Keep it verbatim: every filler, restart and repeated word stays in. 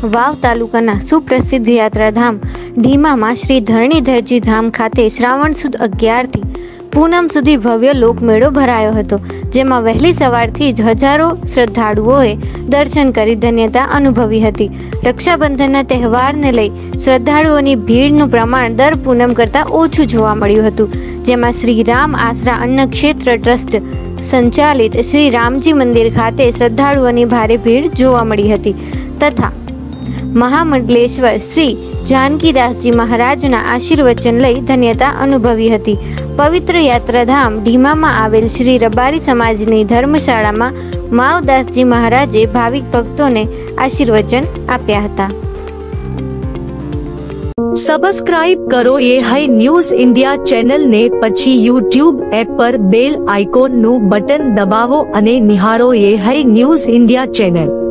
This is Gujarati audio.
વાવ તાલુકાના સુપ્રસિદ્ધ યાત્રાધામ ઢીમામાં શ્રી ધરણીધરજી ધામ ખાતે શ્રાવણ સુદ અગિયારથી પૂનમ સુધી ભવ્ય લોકમેળો ભરાયો હતો, જેમાં વહેલી સવારથી જ હજારો શ્રદ્ધાળુઓએ દર્શન કરી ધન્યતા અનુભવી હતી. રક્ષાબંધનના તહેવારને લઈ શ્રદ્ધાળુઓની ભીડનું પ્રમાણ દર પૂનમ કરતાં ઓછું જોવા મળ્યું હતું, જેમાં શ્રી રામ આસરા અન્ન ક્ષેત્ર ટ્રસ્ટ સંચાલિત શ્રી રામજી મંદિર ખાતે શ્રદ્ધાળુઓની ભારે ભીડ જોવા મળી હતી તથા મહામંડલેશ્વર શ્રી જાનકીદાસજી મહારાજના આશીર્વચન લઈ ધન્યતા અનુભવી હતી. પવિત્ર યાત્રાધામ ઢીમામાં આવેલ શ્રી રબારી સમાજની ધર્મશાળામાં માવદાસજી મહારાજે ભાવિક ભક્તોને આશીર્વચન આપ્યા હતા. સબસ્ક્રાઇબ કરો એ હાઈ ન્યૂઝ ઇન્ડિયા ચેનલ ને પછી યુટ્યુબ એપ પર બેલ આઇકોન નું બટન દબાવો અને નિહાળો એ હાઈ ન્યૂઝ ઇન્ડિયા ચેનલ.